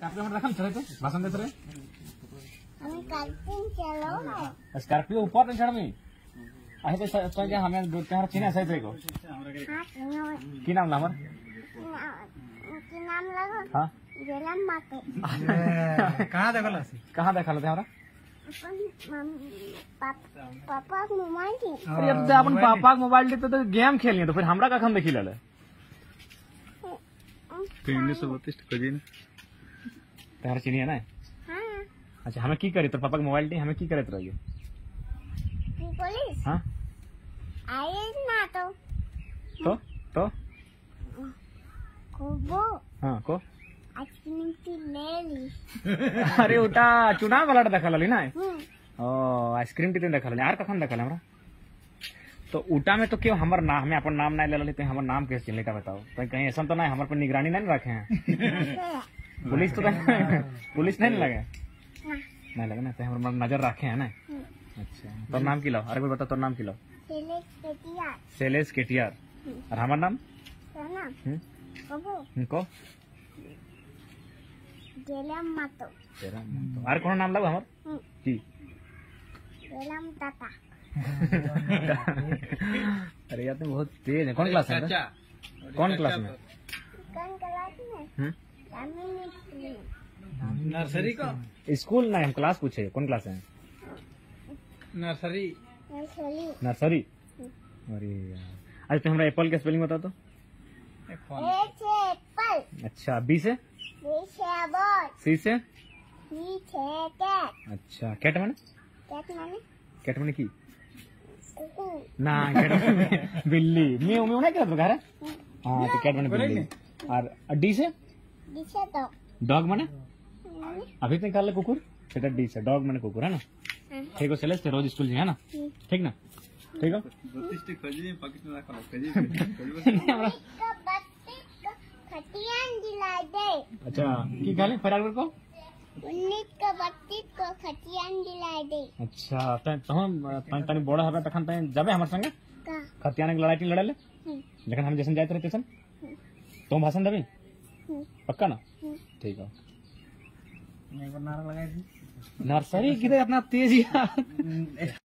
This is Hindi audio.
भाषण देते रहे स्कॉर्पियो ऊपर नहीं चढ़मी ऐसे तो हमें तुम्हारा चिन्ह सही थे को की नाम ना हमार हाँ कहाँ देखल थे हमारा पापा मोबाइल अरे अब अपन पापा के मोबाइल लेते तो गेम खेलिए तो फिर हमरा का हम देखी ले तुम्हारा चिन्ह है ना अच्छा हमें की करे तो पापा के मोबाइल दी हमें की करे रहिए पुलिस हाँ आए ना तो को हाँ को आइसक्रीम की ले ली अरे उटा चुनाव वाला देखा ली ना ओ आइसक्रीम टी देखा यार कखन देखा हमरा तो उटा में तो क्यों हमार नाम हमें अपन नाम नहीं ले लेते हमार नाम कैसे चिन्ह का बताओ तो कहीं ऐसा तो नहीं हमारे पर निगरानी नहीं रखे हैं पुलिस तो पुलिस नहीं लगे नहीं लगे ना तो हमारे नजर रखे हैं ना अच्छा तो नाम की लो अरे कोई बता तो नाम की लो शैलेश केटियार और हमार नाम को अरे कौन नाम लगा हमार जी ताता अरे यार तुम बहुत तेज है कौन क्लास है कौन क्लास में नर्सरी का स्कूल नहीं हम क्लास पूछे कौन क्लास है नर्सरी नर्सरी अरे यार आज तो हमारा एप्पल का स्पेलिंग बता तो एप्पल अच्छा बी से सी से अच्छा कैट मैंने की ना कैट बिल्ली म्यू म्यू नहीं करता घर हाँ तो कैट मैंने बिल्ली और डी से डॉग मैंने अभी तो निकाल ले कुकुर सेटा डी से डॉग मैंने कुकुर है ना ठीक है चले रोज स्कूल है ना ठीक ना ठीक है अच्छा की गाले फरार को 19 को 32 को खतियान दिलाई दे अच्छा तो हम तनी बड़ा हबे तखन तनी जाबे हमर संगे खतियान के लड़ाई लड़े ले लेकिन हम जैसे जाते रहते सन तुम भाषण देबी पक्का ना ठीक है नारा लगाई थी नर्सरी किधर अपना तेज